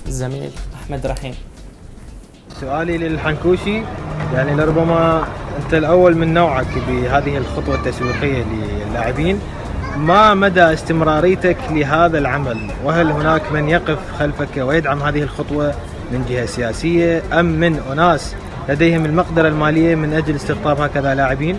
الزميل أحمد رحيم. سؤالي للحنكوشي، يعني لربما أنت الأول من نوعك بهذه الخطوة التسويقية للاعبين، ما مدى استمراريتك لهذا العمل؟ وهل هناك من يقف خلفك ويدعم هذه الخطوة من جهة سياسية أم من أناس لديهم المقدرة المالية من أجل استقطاب هكذا لاعبين؟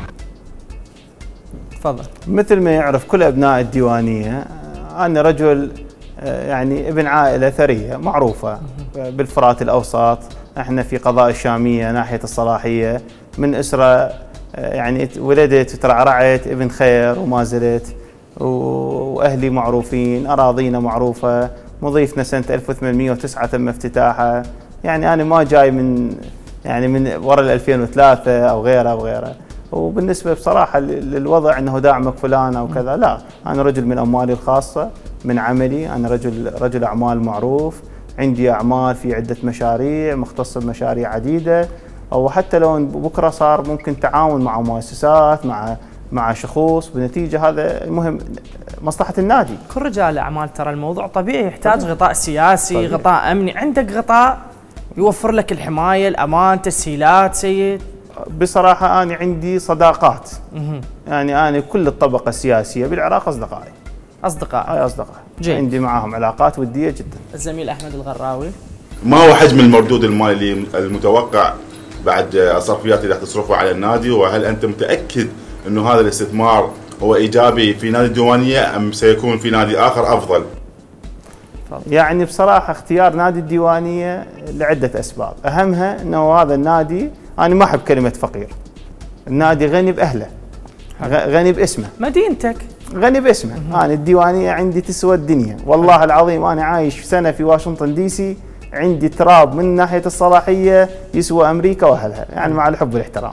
تفضل. مثل ما يعرف كل أبناء الديوانية، أنا رجل يعني ابن عائلة ثرية معروفة بالفرات الأوسط. احنا في قضاء الشامية ناحية الصلاحية، من أسرة يعني ولدت وترعرعت ابن خير وما زلت، وأهلي معروفين، أراضينا معروفة، مضيفنا سنة 1809 تم افتتاحها. يعني أنا ما جاي من وراء 2003 أو غيره أو غيره. وبالنسبة بصراحة للوضع أنه داعمك فلان أو كذا، لا، أنا رجل من أموالي الخاصة، من عملي، أنا رجل أعمال معروف، عندي أعمال في عدة مشاريع، مختص بمشاريع عديدة، أو حتى لو بكرة صار ممكن تعاون مع مؤسسات مع شخوص، بنتيجة هذا المهم مصلحة النادي. كل رجال الأعمال ترى الموضوع طبيعي يحتاج طبيعي. غطاء سياسي طبيعي. غطاء أمني، عندك غطاء يوفر لك الحماية، الأمان، تسهيلات سيد؟ بصراحة أنا عندي صداقات، يعني أنا كل الطبقة السياسية بالعراق أصدقائي. هاي أصدقاء جيد. عندي معاهم علاقات ودية جدا. الزميل أحمد الغراوي، ما هو حجم المردود المالي المتوقع بعد الصرفيات اللي راح تصرفها على النادي؟ وهل أنت متأكد أنه هذا الاستثمار هو إيجابي في نادي الديوانية أم سيكون في نادي آخر أفضل؟ يعني بصراحة اختيار نادي الديوانية لعدة أسباب، أهمها أنه هذا النادي، أنا ما أحب كلمة فقير، النادي غني بأهله، غني باسمه، مدينتك غني باسمه. أنا الديوانية عندي تسوى الدنيا، والله العظيم أنا عايش سنة في واشنطن دي سي، عندي تراب من ناحية الصلاحية يسوى أمريكا وأهلها، يعني مع الحب والاحترام.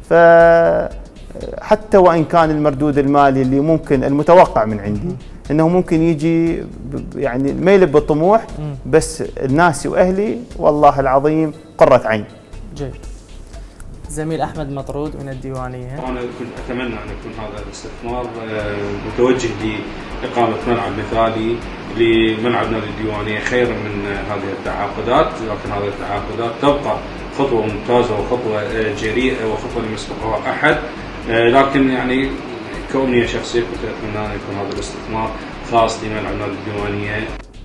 فحتى وإن كان المردود المالي اللي ممكن المتوقع من عندي انه ممكن يجي يعني ما يلبي الطموح، بس الناس واهلي والله العظيم قرة عين. جيد. زميل احمد مطرود من الديوانيه. انا كنت اتمنى ان يكون هذا الاستثمار متوجه لاقامه ملعب مثالي لملعب نادي الديوانيه خيرا من هذه التعاقدات، لكن هذه التعاقدات تبقى خطوه ممتازه وخطوه جريئه وخطوه لم يسبقها احد، لكن يعني كوني شخصية كنت أتمنى أن يكون هذا الاستثمار خاص لملعب نادي الديوانية.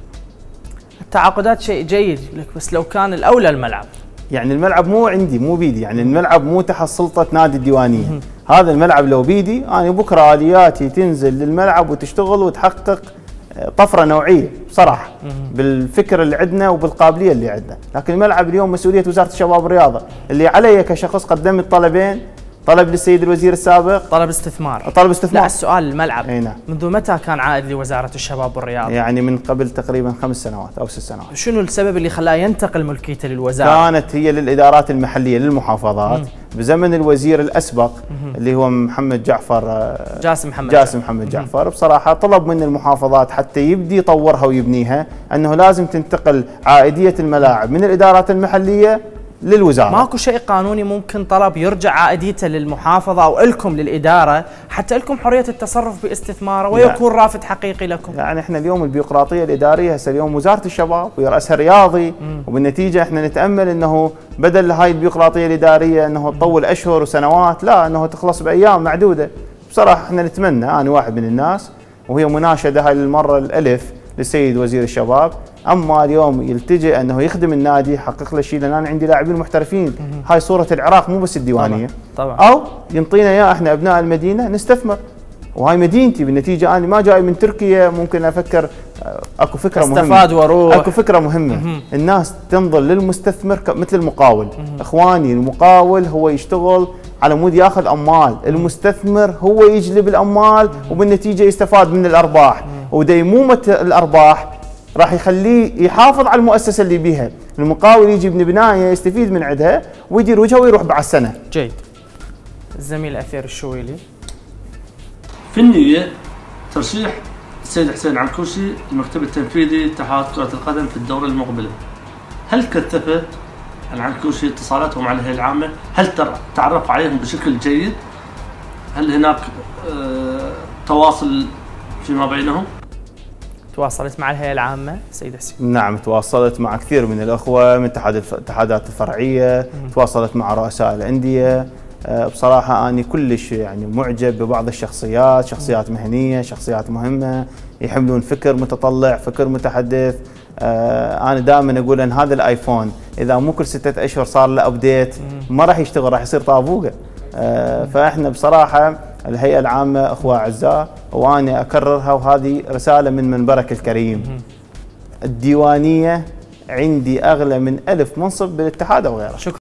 التعاقدات شيء جيد لك، بس لو كان الأولى الملعب. يعني الملعب مو عندي، مو بيدي، يعني الملعب مو تحت سلطة نادي الديوانية. هذا الملعب لو بيدي أنا بكرة آلياتي تنزل للملعب وتشتغل وتحقق طفرة نوعية بصراحة بالفكر اللي عندنا وبالقابلية اللي عندنا. لكن الملعب اليوم مسؤولية وزارة الشباب والرياضة، اللي علي كشخص قدمت طلبين، طلب للسيد الوزير السابق، طلب استثمار. لا، السؤال الملعب. نعم. منذ متى كان عائد لوزارة الشباب والرياضة؟ يعني من قبل تقريبا 5 سنوات أو 6 سنوات. شنو السبب اللي خلاه ينتقل ملكيته للوزارة؟ كانت هي للإدارات المحلية للمحافظات بزمن الوزير الأسبق اللي هو محمد جعفر، جاسم محمد جعفر. بصراحة طلب من المحافظات حتى يبدي يطورها ويبنيها أنه لازم تنتقل عائدية الملاعب من الإدارات المحلية للوزارة. ماكو شيء قانوني ممكن طلب يرجع عائديته للمحافظة أو لكم للإدارة حتى لكم حرية التصرف باستثماره ويكون رافد حقيقي لكم؟ يعني احنا اليوم البيروقراطية الإدارية هسه اليوم وزارة الشباب ويرأسها رياضي، وبالنتيجة احنا نتأمل انه بدل هاي البيروقراطية الإدارية انه تطول أشهر وسنوات، لا، انه تخلص بأيام معدودة. بصراحة احنا نتمنى، أنا واحد من الناس، وهي مناشدة هاي المرة الألف للسيد وزير الشباب، اما اليوم يلتجئ انه يخدم النادي يحقق له شيء، لان انا عندي لاعبين محترفين. هاي صوره العراق مو بس الديوانيه. طبعا. او ينطينا اياه احنا ابناء المدينه نستثمر، وهاي مدينتي. بالنتيجه انا ما جاي من تركيا، ممكن افكر اكو فكره مهمه، استفاد واروح. اكو فكره مهمه، الناس تنظر للمستثمر مثل المقاول. اخواني، المقاول هو يشتغل على مود ياخذ اموال، المستثمر هو يجلب الاموال وبالنتيجه يستفاد من الارباح، وديمومه الارباح راح يخليه يحافظ على المؤسسه اللي بيها. المقاول يجي يبني بنايه يستفيد من عندها ويدير وجهه ويروح بعد السنه. جيد. الزميل اثير الشويلي. في النيه ترشيح السيد حسين عنكوشي المكتب التنفيذي اتحاد كره القدم في الدوره المقبله، هل كثف العنكوشي اتصالاته مع الهيئه العامه؟ هل تعرف عليهم بشكل جيد؟ هل هناك تواصل فيما بينهم؟ تواصلت مع الهيئة العامة سيد حسين؟ نعم، تواصلت مع كثير من الأخوة من الاتحادات الفرعية، تواصلت مع رؤساء الأندية. بصراحة أنا كلش يعني معجب ببعض الشخصيات، شخصيات مهنية، شخصيات مهمة، يحملون فكر متطلع، فكر متحدث. أنا دائما أقول أن هذا الآيفون إذا مو كل 6 أشهر صار له أبديت ما راح يشتغل، راح يصير طابوقة. فإحنا بصراحة الهيئة العامة أخوة أعزاء، وأنا أكررها وهذه رسالة من منبرك الكريم، الديوانية عندي أغلى من 1000 منصب بالاتحاد أو غيره.